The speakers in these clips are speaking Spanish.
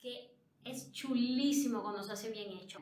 que es chulísimo cuando se hace bien hecho.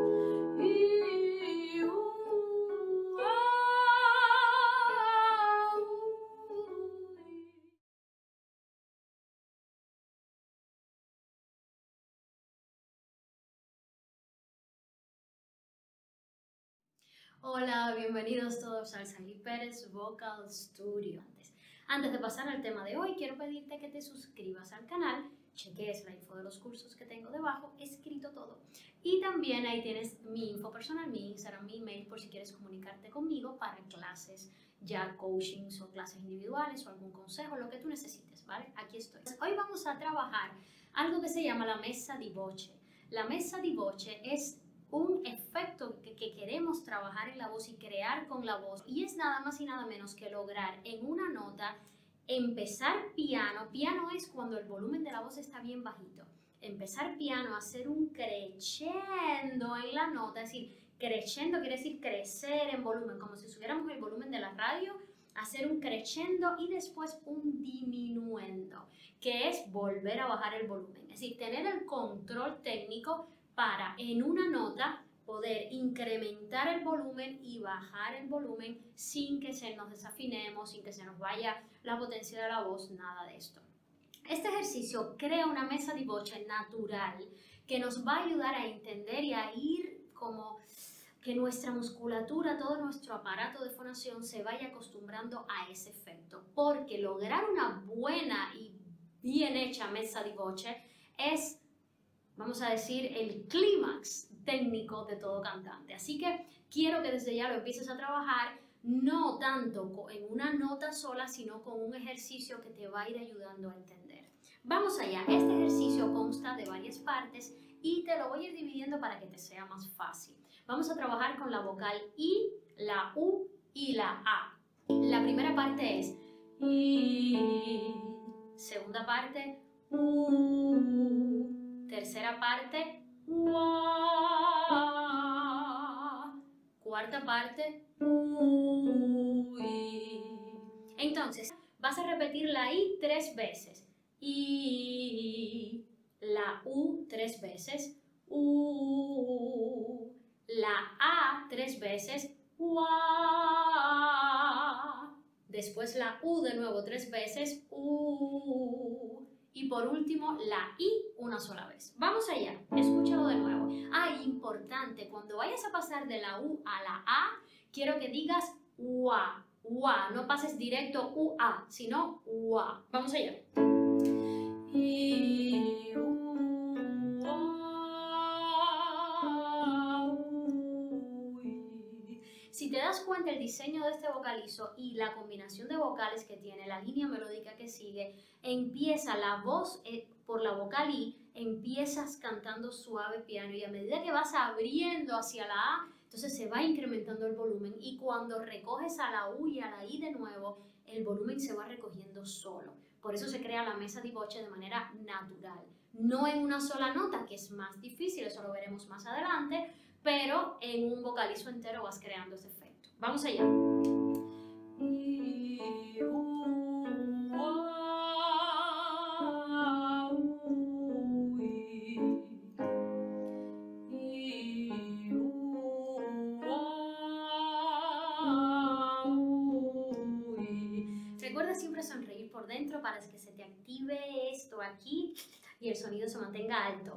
Hola, bienvenidos todos al Saily Pérez Vocal Studio. Antes de pasar al tema de hoy, quiero pedirte que te suscribas al canal, cheques la info de los cursos que tengo debajo, escrito todo. Y también ahí tienes mi info personal, mi Instagram, mi email, por si quieres comunicarte conmigo para clases, ya coachings o clases individuales o algún consejo, lo que tú necesites, ¿vale? Aquí estoy. Hoy vamos a trabajar algo que se llama la messa di voce. La messa di voce es un efecto que queremos trabajar en la voz y crear con la voz, y es nada más y nada menos que lograr en una nota empezar piano. Piano es cuando el volumen de la voz está bien bajito. Empezar piano, hacer un crescendo en la nota, es decir, crescendo quiere decir crecer en volumen, como si subiéramos el volumen de la radio, hacer un crescendo y después un diminuendo, que es volver a bajar el volumen, es decir, tener el control técnico para en una nota poder incrementar el volumen y bajar el volumen sin que se nos desafinemos, sin que se nos vaya la potencia de la voz, nada de esto. Este ejercicio crea una messa di voce natural que nos va a ayudar a entender y a ir como que nuestra musculatura, todo nuestro aparato de fonación se vaya acostumbrando a ese efecto, porque lograr una buena y bien hecha messa di voce es, vamos a decir, el clímax técnico de todo cantante. Así que quiero que desde ya lo empieces a trabajar, no tanto en una nota sola, sino con un ejercicio que te va a ir ayudando a entender. Vamos allá. Este ejercicio consta de varias partes y te lo voy a ir dividiendo para que te sea más fácil. Vamos a trabajar con la vocal I, la U y la A. La primera parte es I, segunda parte U, tercera parte UA, cuarta parte UI. Entonces, vas a repetir la I 3 veces, I, la U 3 veces, U, la A 3 veces, UA, después la U de nuevo 3 veces, U, y por último la I una sola vez. Vamos allá, escúchalo de nuevo. Importante, cuando vayas a pasar de la U a la A, quiero que digas UA, UA, no pases directo UA, sino UA. Vamos allá. I, U, A, U, I. Si te das cuenta, el diseño de este vocalizo y la combinación de vocales que tiene, la línea melódica que sigue, empieza la voz por la vocal I, empiezas cantando suave piano, y a medida que vas abriendo hacia la A, entonces se va incrementando el volumen, y cuando recoges a la U y a la I de nuevo, el volumen se va recogiendo solo. Por eso se crea la messa di voce de manera natural, no en una sola nota, que es más difícil, eso lo veremos más adelante, pero en un vocalizo entero vas creando ese efecto. Vamos allá. I, U, A, U, I. I, U, A, U, I. Recuerda siempre sonreír por dentro para que se te active esto aquí y el sonido se mantenga alto.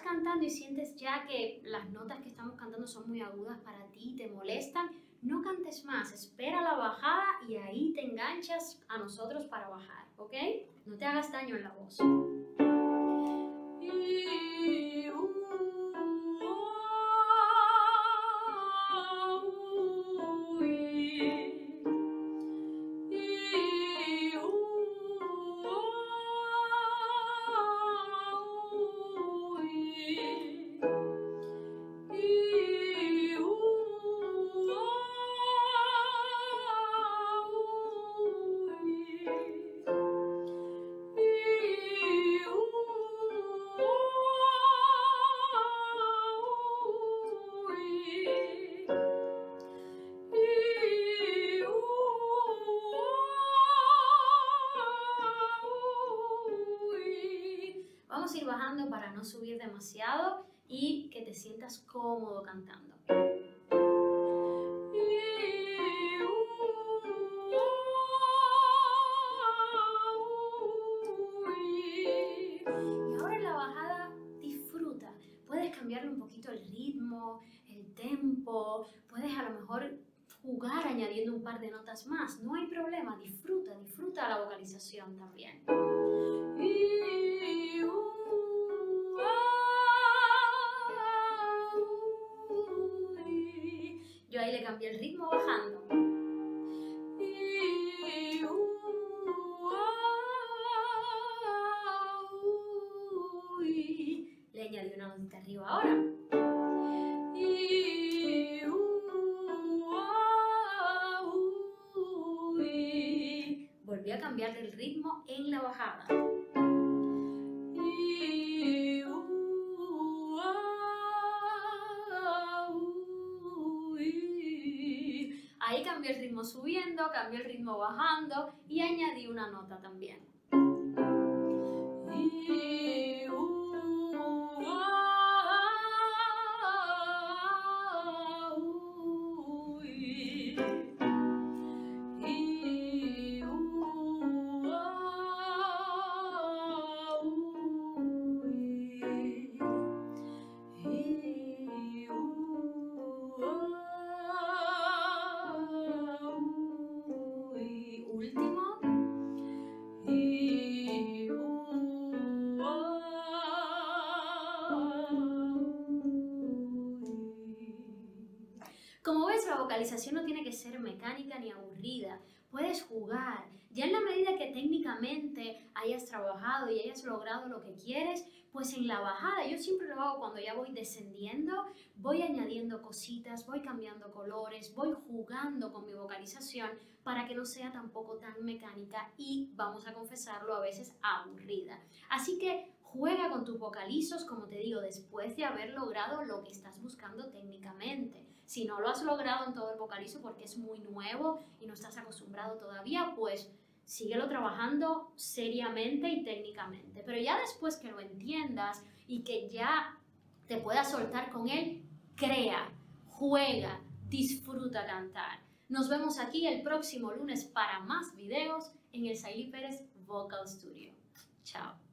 cantando y sientes ya que las notas que estamos cantando son muy agudas para ti, te molestan, no cantes más, espera la bajada y ahí te enganchas a nosotros para bajar, ¿ok? No te hagas daño en la voz. Vamos a ir bajando para no subir demasiado y que te sientas cómodo cantando. Y ahora en la bajada disfruta. Puedes cambiarle un poquito el ritmo, el tempo, puedes a lo mejor jugar añadiendo un par de notas más. No hay problema, disfruta la vocalización también. Yo ahí le cambié el ritmo bajando. Le añadí una notita arriba ahora. Volví a cambiarle el ritmo en la bajada. Ahí cambié el ritmo subiendo, cambié el ritmo bajando y añadí una nota también. Como ves, la vocalización no tiene que ser mecánica ni aburrida. Puedes jugar. Ya en la medida que técnicamente hayas trabajado y hayas logrado lo que quieres, pues en la bajada, yo siempre lo hago cuando ya voy descendiendo, voy añadiendo cositas, voy cambiando colores, voy jugando con mi vocalización para que no sea tampoco tan mecánica y, vamos a confesarlo, a veces aburrida. Así que juega con tus vocalizos, como te digo, después de haber logrado lo que estás buscando técnicamente. Si no lo has logrado en todo el vocalizo porque es muy nuevo y no estás acostumbrado todavía, pues síguelo trabajando seriamente y técnicamente. Pero ya después que lo entiendas y que ya te puedas soltar con él, crea, juega, disfruta cantar. Nos vemos aquí el próximo lunes para más videos en el Saily Pérez Vocal Studio. Chao.